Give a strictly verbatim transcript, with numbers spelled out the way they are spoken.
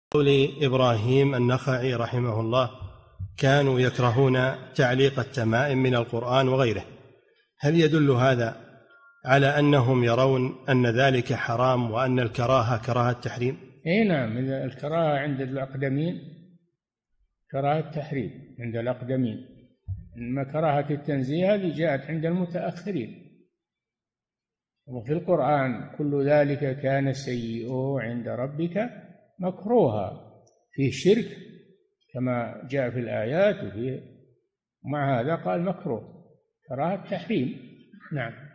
قول إبراهيم النخعي رحمه الله: كانوا يكرهون تعليق التمائم من القرآن وغيره، هل يدل هذا على أنهم يرون أن ذلك حرام وأن الكراهة كراهة تحريم؟ اي نعم، الكراهة عند الأقدمين كراهة تحريم عند الأقدمين، إنما كراهة التنزيه هذه جاءت عند المتأخرين. وفي القرآن: كل ذلك كان سيئه عند ربك مكروها، فيه شرك كما جاء في الآيات، وفيه مع هذا قال مكروه، كراهة تحريم. نعم.